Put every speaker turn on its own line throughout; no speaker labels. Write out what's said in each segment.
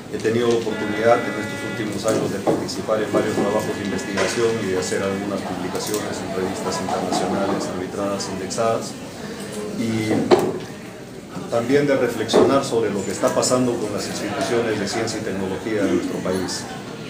He tenido la oportunidad en estos últimos años de participar en varios trabajos de investigación y de hacer algunas publicaciones en revistas internacionales arbitradas, indexadas, y también de reflexionar sobre lo que está pasando con las instituciones de ciencia y tecnología en nuestro país.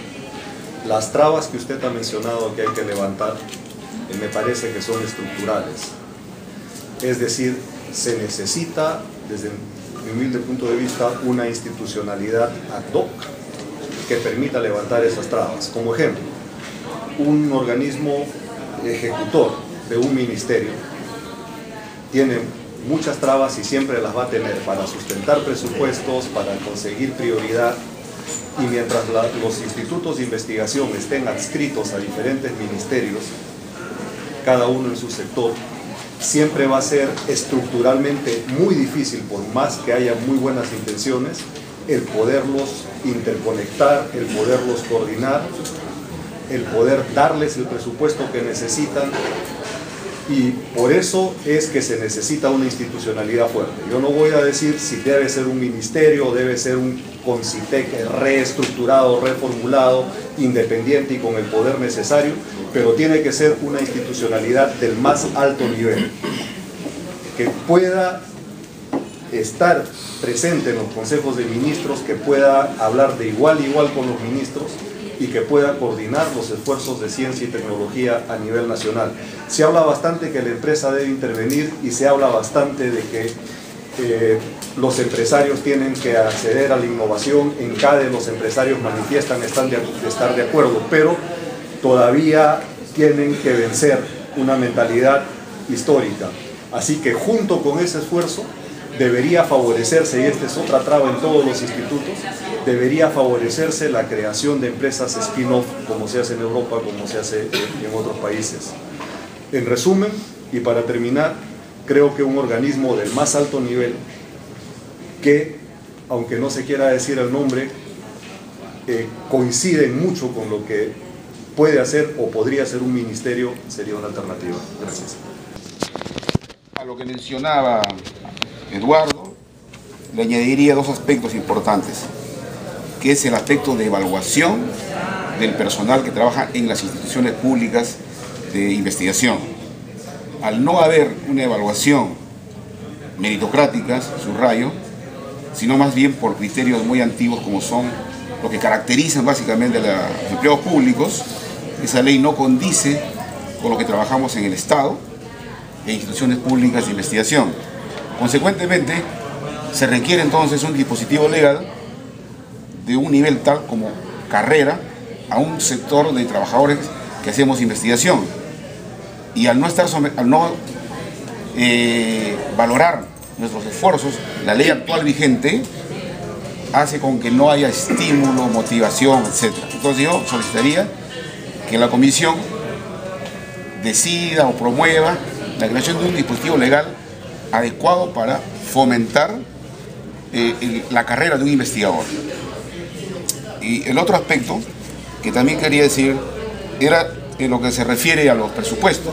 Las trabas que usted ha mencionado que hay que levantar, me parece que son estructurales. Es decir, se necesita, desde mi humilde punto de vista, una institucionalidad ad hoc que permita levantar esas trabas. Como ejemplo, un organismo ejecutor de un ministerio tiene muchas trabas y siempre las va a tener para sustentar presupuestos, para conseguir prioridad, y mientras los institutos de investigación estén adscritos a diferentes ministerios, cada uno en su sector, siempre va a ser estructuralmente muy difícil, por más que haya muy buenas intenciones, el poderlos interconectar, el poderlos coordinar, el poder darles el presupuesto que necesitan, y por eso es que se necesita una institucionalidad fuerte. Yo no voy a decir si debe ser un ministerio o debe ser un CONCITEC reestructurado, reformulado, independiente y con el poder necesario, pero tiene que ser una institucionalidad del más alto nivel, que pueda estar presente en los consejos de ministros, que pueda hablar de igual a igual con los ministros y que pueda coordinar los esfuerzos de ciencia y tecnología a nivel nacional. Se habla bastante que la empresa debe intervenir y se habla bastante de que los empresarios tienen que acceder a la innovación. En CADE los empresarios manifiestan estar de acuerdo, pero todavía tienen que vencer una mentalidad histórica. Así que junto con ese esfuerzo debería favorecerse, y esta es otra traba en todos los institutos, debería favorecerse la creación de empresas spin-off, como se hace en Europa, como se hace en otros países. En resumen, y para terminar, creo que un organismo del más alto nivel, que, aunque no se quiera decir el nombre, coincide mucho con lo que puede hacer o podría ser un ministerio, sería una alternativa. Gracias.
A lo que mencionaba Eduardo, le añadiría dos aspectos importantes, que es el aspecto de evaluación del personal que trabaja en las instituciones públicas de investigación. Al no haber una evaluación meritocrática, subrayo, sino más bien por criterios muy antiguos como son lo que caracterizan básicamente a los empleados públicos, esa ley no condice con lo que trabajamos en el Estado e instituciones públicas de investigación. Consecuentemente, se requiere entonces un dispositivo legal de un nivel tal como carrera a un sector de trabajadores que hacemos investigación. Y al no valorar nuestros esfuerzos, la ley actual vigente hace con que no haya estímulo, motivación, etc. Entonces yo solicitaría que la comisión decida o promueva la creación de un dispositivo legal adecuado para fomentar la carrera de un investigador. Y el otro aspecto que también quería decir era en lo que se refiere a los presupuestos.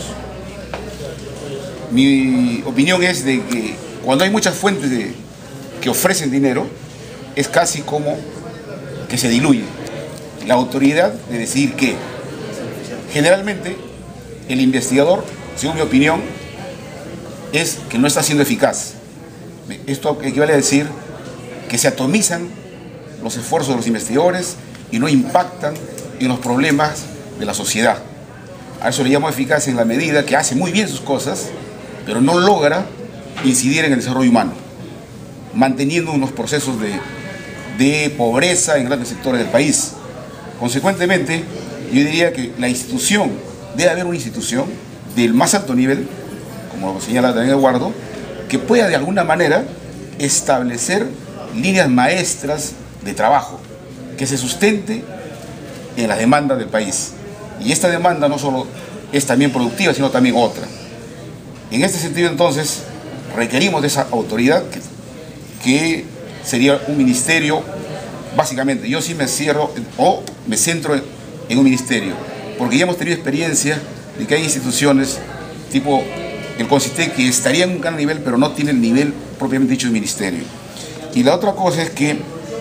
Mi opinión es de que cuando hay muchas fuentes que ofrecen dinero, es casi como que se diluye la autoridad de decidir qué. Generalmente, el investigador, según mi opinión, es que no está siendo eficaz. Esto equivale a decir que se atomizan los esfuerzos de los investigadores y no impactan en los problemas de la sociedad. A eso le llamo eficacia en la medida que hace muy bien sus cosas, pero no logra incidir en el desarrollo humano, manteniendo unos procesos de pobreza en grandes sectores del país. Consecuentemente, yo diría que la institución, debe haber una institución del más alto nivel, como lo señala también Eduardo, que pueda de alguna manera establecer líneas maestras de trabajo, que se sustente en las demandas del país. Y esta demanda no solo es también productiva, sino también otra. En este sentido, entonces, requerimos de esa autoridad que sería un ministerio, básicamente. Yo sí me cierro o me centro en un ministerio, porque ya hemos tenido experiencia de que hay instituciones tipo el CONCITEC que estaría en un gran nivel, pero no tiene el nivel propiamente dicho de ministerio. Y la otra cosa es que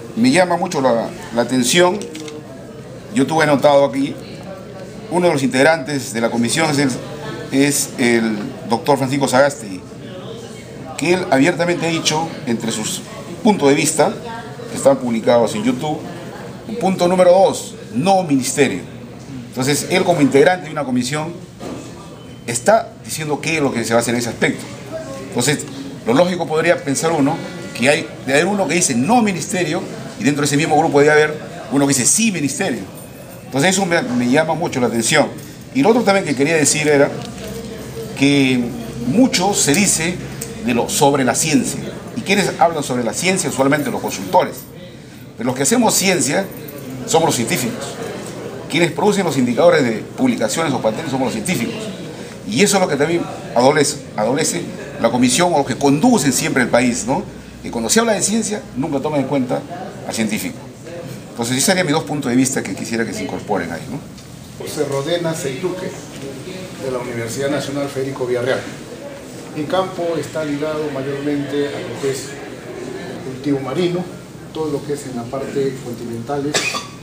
me llama mucho la atención. Yo tuve anotado aquí, uno de los integrantes de la comisión es el doctor Francisco Sagasti, que él abiertamente ha dicho, entre sus puntos de vista, que están publicados en YouTube, punto número 2, no ministerio. Entonces, él como integrante de una comisión está diciendo qué es lo que se va a hacer en ese aspecto. Entonces, lo lógico podría pensar uno que debe haber uno que dice no ministerio y dentro de ese mismo grupo debe haber uno que dice sí ministerio. Entonces, eso me llama mucho la atención. Y lo otro también que quería decir era que mucho se dice sobre la ciencia. ¿Y quiénes hablan sobre la ciencia? Usualmente los consultores. Pero los que hacemos ciencia somos los científicos. Quienes producen los indicadores de publicaciones o patentes somos los científicos. Y eso es lo que también adolece la comisión o los que conducen siempre el país, ¿no? Que cuando se habla de ciencia, nunca toman en cuenta al científico. Entonces, esos serían mis dos puntos de vista que quisiera que se incorporen ahí, ¿no?
José Rodena Seituque, de la Universidad Nacional Federico Villarreal. Mi campo está ligado mayormente a lo que es el cultivo marino, todo lo que es en la parte continentales,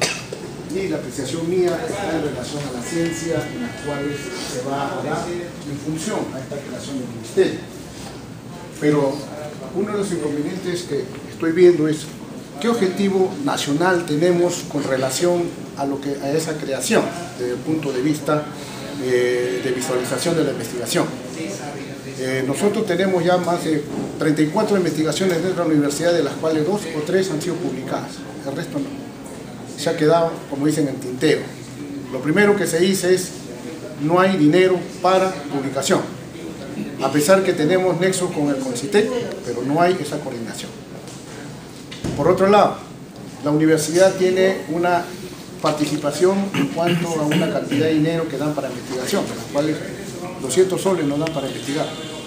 y la apreciación mía está en relación a la ciencia, en las cuales se va a dar en función a esta creación del ministerio. Pero uno de los inconvenientes que estoy viendo es qué objetivo nacional tenemos con relación a esa creación, desde el punto de vista de visualización de la investigación. Nosotros tenemos ya más de 34 investigaciones dentro de la universidad, de las cuales 2 o 3 han sido publicadas, el resto no. Se ha quedado, como dicen, en tintero. Lo primero que se dice es no hay dinero para publicación, a pesar que tenemos nexo con el CONCITEC, pero no hay esa coordinación. Por otro lado, la universidad tiene una participación en cuanto a una cantidad de dinero que dan para investigación, de las cuales 200 soles no dan para investigar,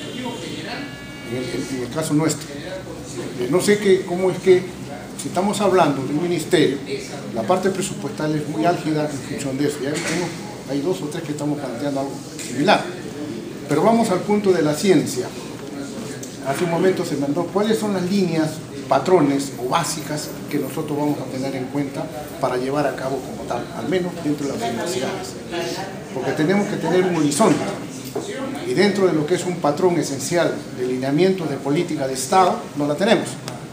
en el caso nuestro. No sé cómo es que, si estamos hablando de un ministerio, la parte presupuestal es muy álgida en función de eso. Ya hay 2 o 3 que estamos planteando algo similar. Pero vamos al punto de la ciencia. Hace un momento se mandó cuáles son las líneas, patrones o básicas que nosotros vamos a tener en cuenta para llevar a cabo como tal, al menos dentro de las universidades. Porque tenemos que tener un horizonte. Y dentro de lo que es un patrón esencial de lineamientos de política de Estado, no la tenemos.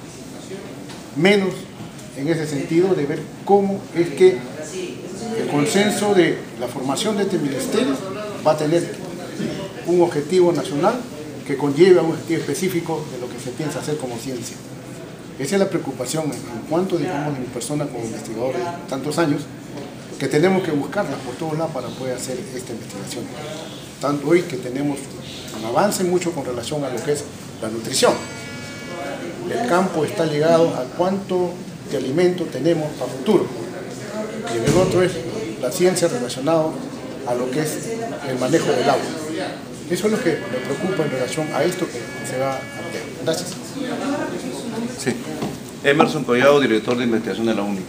Menos en ese sentido de ver cómo es que el consenso de la formación de este ministerio va a tener un objetivo nacional que conlleva un objetivo específico de lo que se piensa hacer como ciencia. Esa es la preocupación en cuanto, digamos, de mi persona como investigador de tantos años, que tenemos que buscarlas por todos lados para poder hacer esta investigación. Tanto hoy que tenemos un avance mucho con relación a lo que es la nutrición. El campo está ligado a cuánto de alimento tenemos a futuro. Y el otro es la ciencia relacionada a lo que es el manejo del agua. Eso es lo que me preocupa en relación a esto que se va a hacer. Gracias.
Sí. Emerson Collado, director de investigación de la UNI.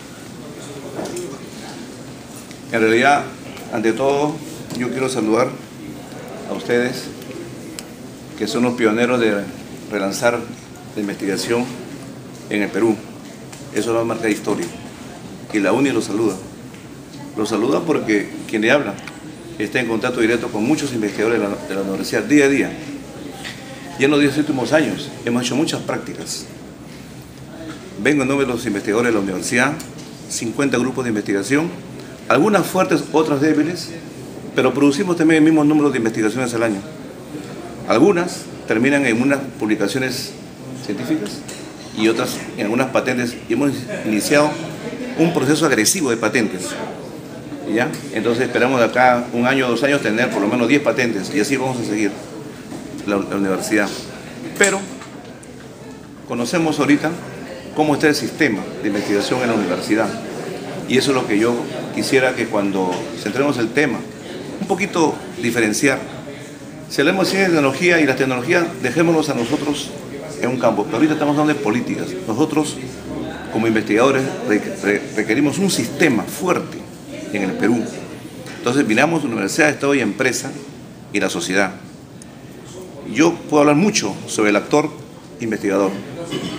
En realidad, ante todo, yo quiero saludar a ustedes, que son los pioneros de relanzar la investigación en el Perú. Eso es una marca de historia. Y la UNI lo saluda. Lo saluda porque quien le habla está en contacto directo con muchos investigadores de la universidad día a día. Y en los 10 últimos años hemos hecho muchas prácticas. Vengo en nombre de los investigadores de la universidad, 50 grupos de investigación, algunas fuertes, otras débiles, pero producimos también el mismo número de investigaciones al año. Algunas terminan en unas publicaciones científicas y otras en algunas patentes, y hemos iniciado un proceso agresivo de patentes. ¿Ya? Entonces esperamos de acá 1 año o 2 años tener por lo menos 10 patentes, y así vamos a seguir la universidad. Pero conocemos ahorita cómo está el sistema de investigación en la universidad, y eso es lo que yo quisiera que cuando centremos el tema, un poquito diferenciar. Si hablamos de ciencia y tecnología, y las tecnologías dejémoslos a nosotros en un campo, pero ahorita estamos hablando de políticas. Nosotros como investigadores requerimos un sistema fuerte en el Perú. Entonces miramos universidad, Estado y empresa y la sociedad. Yo puedo hablar mucho sobre el actor investigador,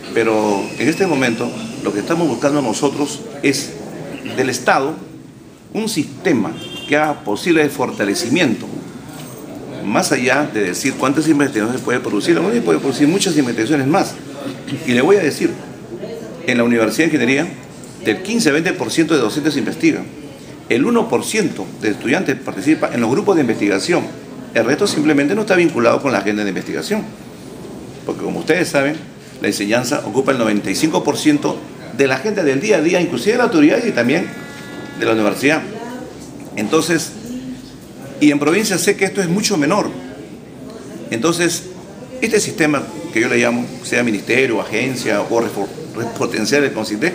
Pero en este momento lo que estamos buscando nosotros es del Estado un sistema que haga posible el fortalecimiento, más allá de decir cuántas investigaciones se puede producir. La UNI puede producir muchas investigaciones más. Y le voy a decir, en la Universidad de Ingeniería, del 15 a 20% de docentes investigan. El 1% de estudiantes participa en los grupos de investigación. El resto simplemente no está vinculado con la agenda de investigación. Porque como ustedes saben, la enseñanza ocupa el 95% de la agenda del día a día, inclusive de la autoridad y también de la universidad. Entonces, y en provincia sé que esto es mucho menor. Entonces, este sistema que yo le llamo, sea ministerio, agencia o potenciar el CONCITEC,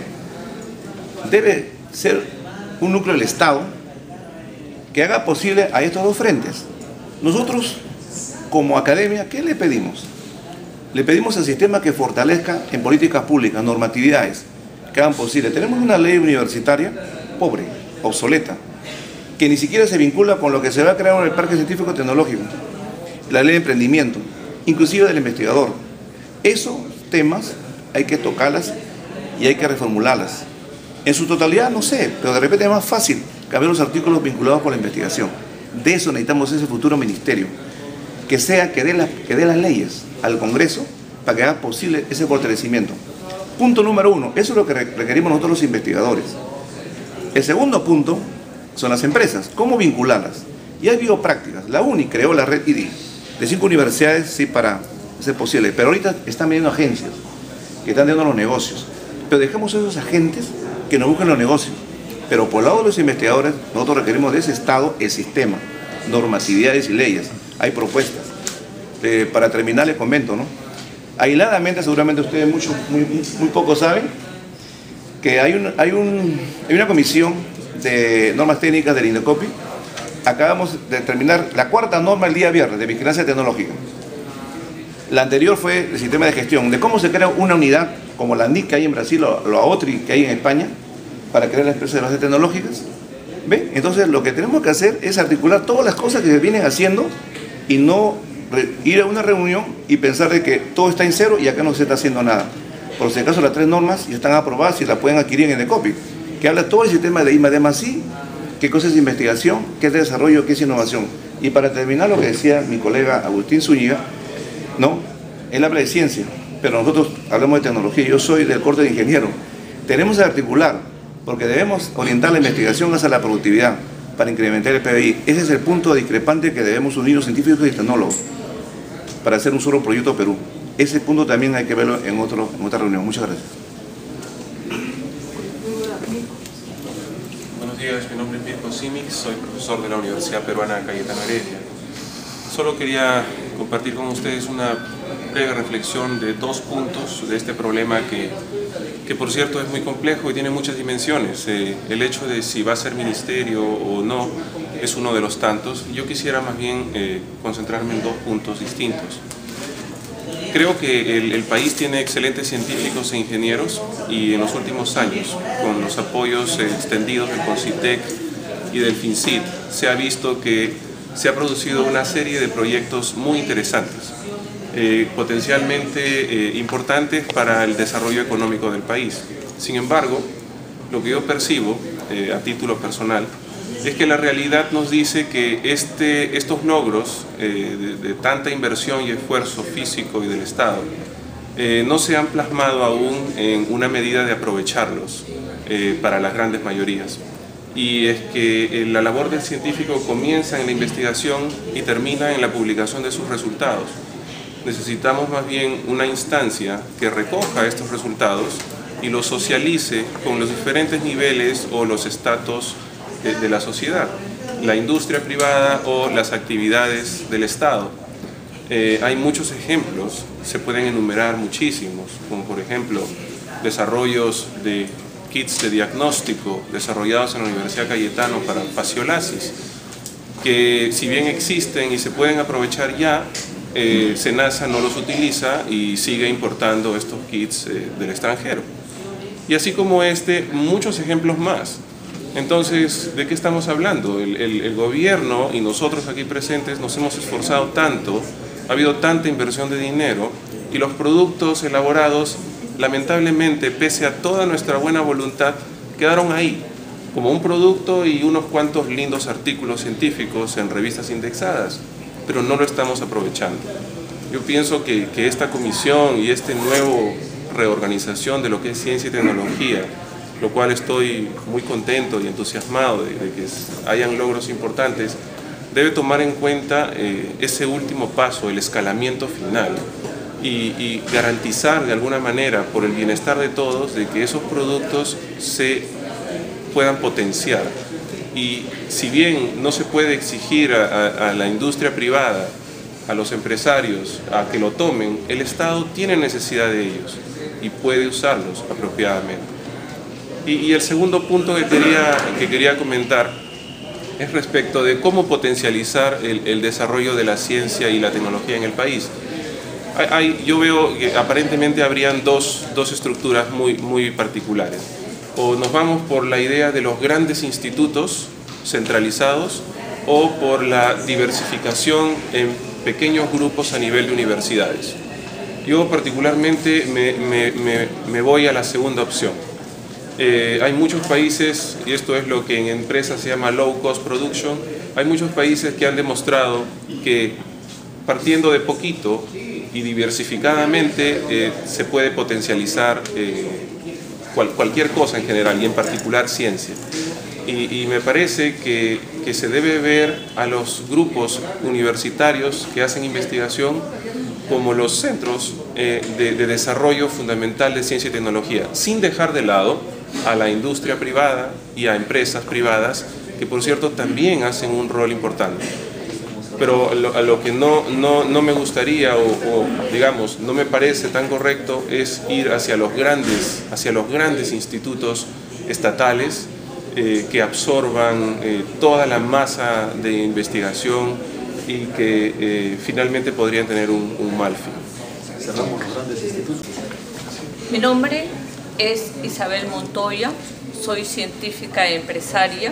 debe ser un núcleo del Estado que haga posible a estos dos frentes. Nosotros, como academia, ¿qué le pedimos? Le pedimos al sistema que fortalezca en políticas públicas, normatividades, que hagan posible. Tenemos una ley universitaria pobre, obsoleta, que ni siquiera se vincula con lo que se va a crear en el Parque Científico Tecnológico, la ley de emprendimiento, inclusive del investigador. Esos temas hay que tocarlas y hay que reformularlas. En su totalidad no sé, pero de repente es más fácil cambiar los artículos vinculados con la investigación. De eso necesitamos ese futuro ministerio, que dé las leyes al Congreso para que haga posible ese fortalecimiento. Punto número 1, eso es lo que requerimos nosotros los investigadores. El segundo punto son las empresas, ¿cómo vincularlas? Y hay bioprácticas. La UNI creó la red ID de 5 universidades, sí, para ser posible, pero ahorita están viendo agencias que están dando los negocios. Pero dejemos a esos agentes que nos busquen los negocios. Pero por el lado de los investigadores, nosotros requerimos de ese Estado el sistema, normatividades y leyes. Hay propuestas. Para terminar les comento, ¿no? Aisladamente, seguramente ustedes muy poco saben, que hay una comisión de normas técnicas del INDECOPI. Acabamos de terminar la 4ª norma el día viernes de vigilancia tecnológica. La anterior fue el sistema de gestión, de cómo se crea una unidad como la NIC que hay en Brasil o la OTRI que hay en España para crear las empresas de bases tecnológicas. ¿Ve? Entonces lo que tenemos que hacer es articular todas las cosas que se vienen haciendo y no ir a una reunión y pensar de que todo está en cero y acá no se está haciendo nada. Por si acaso las 3 normas ya están aprobadas y las pueden adquirir en INDECOPI, que habla todo el sistema de I+D+I, qué cosa es investigación, qué es desarrollo, qué es innovación. Y para terminar lo que decía mi colega Agustín Zúñiga, ¿no? Él habla de ciencia, pero nosotros hablamos de tecnología. Yo soy del corte de ingeniero. Tenemos que articular, porque debemos orientar la investigación hacia la productividad para incrementar el PBI. Ese es el punto discrepante que debemos unir los científicos y tecnólogos para hacer un solo proyecto Perú. Ese punto también hay que verlo en otra reunión. Muchas gracias.
Buenos días, mi nombre es Mirko Simic, soy profesor de la Universidad Peruana Cayetano Heredia. Solo quería compartir con ustedes una breve reflexión de 2 puntos de este problema que por cierto es muy complejo y tiene muchas dimensiones. El hecho de si va a ser ministerio o no es uno de los tantos. Yo quisiera más bien concentrarme en 2 puntos distintos. Creo que el país tiene excelentes científicos e ingenieros y en los últimos años, con los apoyos extendidos del CONCITEC y del FINCIT, se ha visto que se ha producido una serie de proyectos muy interesantes, potencialmente importantes para el desarrollo económico del país. Sin embargo, lo que yo percibo a título personal es que la realidad nos dice que estos logros de tanta inversión y esfuerzo físico y del Estado no se han plasmado aún en una medida de aprovecharlos para las grandes mayorías. Y es que la labor del científico comienza en la investigación y termina en la publicación de sus resultados. Necesitamos más bien una instancia que recoja estos resultados y los socialice con los diferentes niveles o los estratos de la sociedad, la industria privada o las actividades del Estado. Hay muchos ejemplos, se pueden enumerar muchísimos, como por ejemplo desarrollos de kits de diagnóstico desarrollados en la Universidad Cayetano para fasciolasis, que si bien existen y se pueden aprovechar ya, SENASA no los utiliza y sigue importando estos kits del extranjero. Y así como muchos ejemplos más. Entonces, ¿de qué estamos hablando? El gobierno y nosotros aquí presentes nos hemos esforzado tanto, ha habido tanta inversión de dinero y los productos elaborados lamentablemente, pese a toda nuestra buena voluntad, quedaron ahí, como un producto y unos cuantos lindos artículos científicos en revistas indexadas, pero no lo estamos aprovechando. Yo pienso que esta comisión y esta nueva reorganización de lo que es ciencia y tecnología, lo cual estoy muy contento y entusiasmado de que hayan logros importantes, debe tomar en cuenta ese último paso, el escalamiento final, y garantizar de alguna manera, por el bienestar de todos, de que esos productos se puedan potenciar. Y si bien no se puede exigir a la industria privada, a los empresarios, a que lo tomen, el Estado tiene necesidad de ellos y puede usarlos apropiadamente. Y el segundo punto que quería comentar es respecto de cómo potencializar el desarrollo de la ciencia y la tecnología en el país. Yo veo que aparentemente habrían dos estructuras muy particulares. O nos vamos por la idea de los grandes institutos centralizados o por la diversificación en pequeños grupos a nivel de universidades. Yo particularmente me voy a la segunda opción. Hay muchos países, y esto es lo que en empresas se llama low cost production, hay muchos países que han demostrado que partiendo de poquito y diversificadamente se puede potencializar cualquier cosa en general y en particular ciencia. Y me parece que se debe ver a los grupos universitarios que hacen investigación como los centros de desarrollo fundamental de ciencia y tecnología, sin dejar de lado a la industria privada y a empresas privadas que, por cierto, también hacen un rol importante. Pero a lo que no me gustaría o digamos, no me parece tan correcto es ir hacia los grandes institutos estatales que absorban toda la masa de investigación y que finalmente podrían tener un mal fin.
Cerramos los grandes institutos.
Mi nombre es Isabel Montoya, soy científica e empresaria.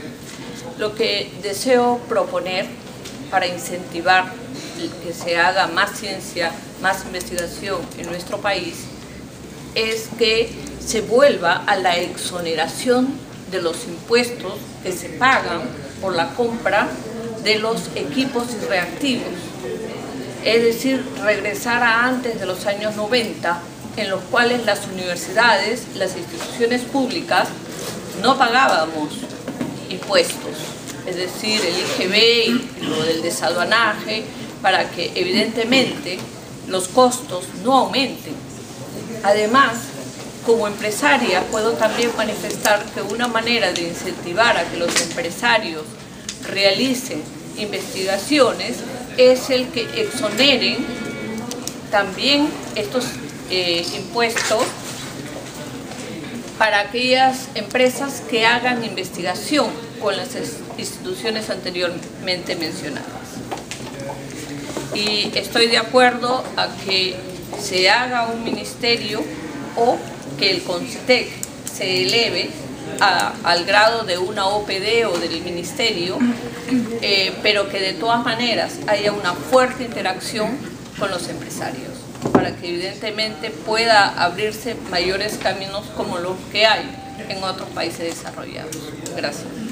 Lo que deseo proponer para incentivar que se haga más ciencia, más investigación en nuestro país, es que se vuelva a la exoneración de los impuestos que se pagan por la compra de los equipos y reactivos. Es decir, regresar a antes de los años 90, en los cuales las universidades, las instituciones públicas, no pagábamos impuestos. Es decir, el IGB y lo del desaduanaje, para que evidentemente los costos no aumenten. Además, como empresaria puedo también manifestar que una manera de incentivar a que los empresarios realicen investigaciones es el que exoneren también estos impuestos para aquellas empresas que hagan investigación con las instituciones anteriormente mencionadas. Y estoy de acuerdo a que se haga un ministerio o que el CONCITEC se eleve al grado de una OPD o del ministerio, pero que de todas maneras haya una fuerte interacción con los empresarios, para que evidentemente pueda abrirse mayores caminos como los que hay en otros países desarrollados. Gracias.